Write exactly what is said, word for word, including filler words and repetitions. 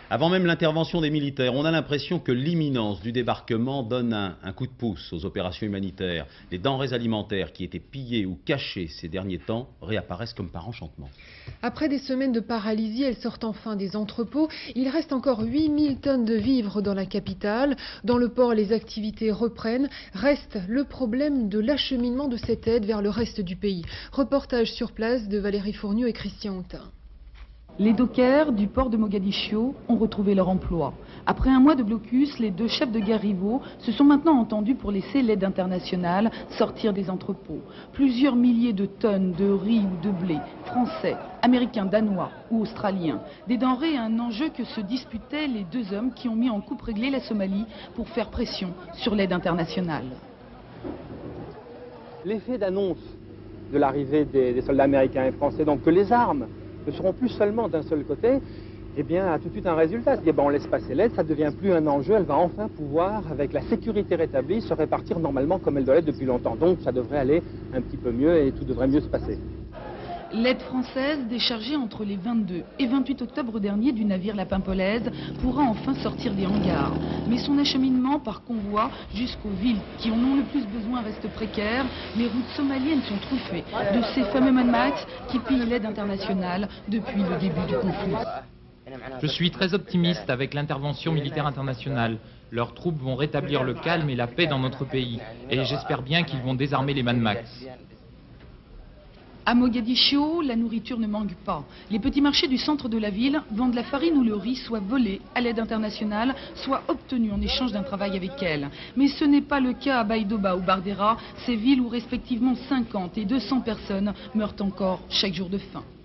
Avant même l'intervention des militaires, on a l'impression que l'imminence du débarquement donne un, un coup de pouce aux opérations humanitaires. Les denrées alimentaires qui étaient pillées ou cachées ces derniers temps réapparaissent comme par enchantement. Après des semaines de paralysie, elles sortent enfin des entrepôts. Il reste encore huit mille tonnes de vivres dans la capitale. Dans le port, les activités reprennent. Reste le problème de l'acheminement de cette aide vers le reste du pays. Reportage sur place de Valérie Fournieu et Christian Houtin. Les dockers du port de Mogadiscio ont retrouvé leur emploi. Après un mois de blocus, les deux chefs de guerre rivaux se sont maintenant entendus pour laisser l'aide internationale sortir des entrepôts. Plusieurs milliers de tonnes de riz ou de blé, français, américains, danois ou australiens. Des denrées à un enjeu que se disputaient les deux hommes qui ont mis en coupe réglée la Somalie pour faire pression sur l'aide internationale. L'effet d'annonce de l'arrivée des, des soldats américains et français, donc que les armes ne seront plus seulement d'un seul côté, eh bien, a tout de suite un résultat. C'est-à-dire, ben, on laisse passer l'aide, ça ne devient plus un enjeu, elle va enfin pouvoir, avec la sécurité rétablie, se répartir normalement comme elle doit l'être depuis longtemps. Donc, ça devrait aller un petit peu mieux et tout devrait mieux se passer. L'aide française, déchargée entre les vingt-deux et vingt-huit octobre dernier du navire La Pimpolaise, pourra enfin sortir des hangars. Mais son acheminement par convoi jusqu'aux villes qui en ont le plus besoin reste précaire. Les routes somaliennes sont truffées de ces fameux Mad Max qui pillent l'aide internationale depuis le début du conflit. Je suis très optimiste avec l'intervention militaire internationale. Leurs troupes vont rétablir le calme et la paix dans notre pays. Et j'espère bien qu'ils vont désarmer les Mad Max. À Mogadiscio, la nourriture ne manque pas. Les petits marchés du centre de la ville vendent la farine ou le riz, soit volés à l'aide internationale, soit obtenus en échange d'un travail avec elle. Mais ce n'est pas le cas à Baïdoba ou Bardera, ces villes où respectivement cinquante et deux cents personnes meurent encore chaque jour de faim.